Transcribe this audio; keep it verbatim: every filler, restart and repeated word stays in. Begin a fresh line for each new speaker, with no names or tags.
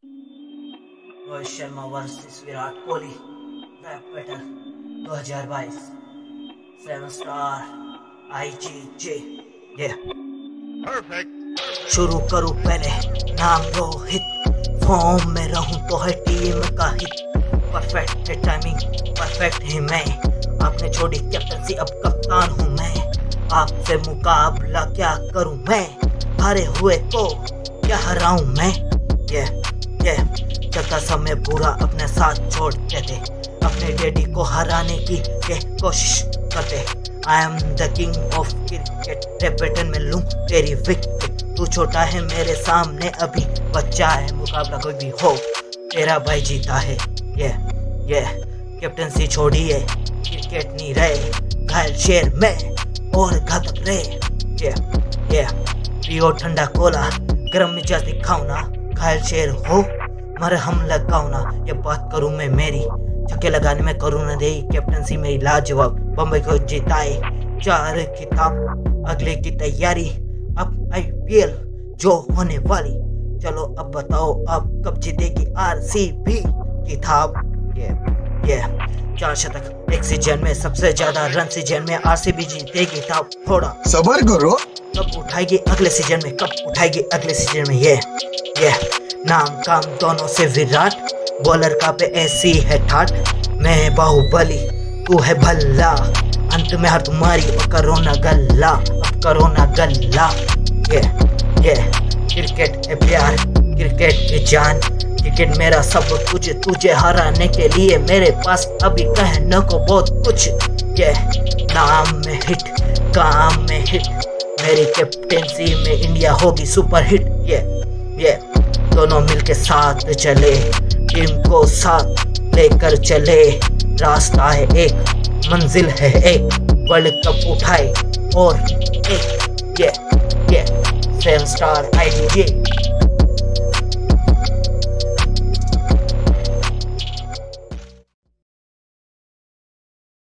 Rohit Sharma versus Virat Kohli rap battle दो हज़ार बाईस सेवन स्टार आईजीजे। ये शुरू करूं पहले नाम रोहित, फॉर्म में रहूं तो है टीम का हित। परफेक्ट है टाइमिंग, परफेक्ट है मैं, आपने छोड़ी कैप्टनसी अब कप्तान हूं मैं। आपसे मुकाबला क्या करूं मैं, हारे हुए को क्या हराऊं मैं। ये ये चलता समय पूरा अपने साथ छोड़ते थे, अपने डैडी को हराने की ये कोशिश करते। I am the king of cricket, रेपेटन में लूं तेरी विकेट। तू छोटा है मेरे सामने अभी बच्चा है, मुकाबला कोई भी हो तेरा भाई जीता है। ये ये कैप्टनसी छोड़िए, क्रिकेट नहीं रहे, घायल शेर में और घातक रहे। ये ये पियो ठंडा कोला, गरम मिजाज दिखाओ ना, घायल शेर हो मर हम लगाओ ना। ये बात करूं मैं मेरी, छक्के लगाने में करूं न दे, कैप्टनसी मेरी लाजवाब, बम्बई को जिताए चार खिताब। अगले की तैयारी अब आईपीएल जो होने वाली, चलो अब बताओ अब कब जीतेगी आरसीबी खिताब। ये ये चार शतक एक सीजन में, सबसे ज्यादा रन सीजन में, आरसीबी जीतेगी खिताब। थोड़ा
सबर करो,
कब उठाएगी अगले सीजन में, कब उठाएगी अगले सीजन में। ये ये नाम काम दोनों से विराट, बॉलर का पे ऐसी है ठाट। मैं बाहुबली तू है भल्ला, अंत में हर तुम्हारी और करो ना गल्ला, अब करो ना गल्ला। ये ये क्रिकेट है प्यार, क्रिकेट है जान, क्रिकेट मेरा सब कुछ, तुझे हराने के लिए मेरे पास अभी कहने को बहुत कुछ। ये नाम में हिट, काम में हिट, मेरी कैप्टेंसी में इंडिया होगी सुपर हिट। ये ये दोनों मिलके साथ चले, टीम को साथ लेकर चले, रास्ता है एक, मंजिल है एक, वर्ल्ड कप उठाए और एक। ये ये सेवन स्टार आईजीजे।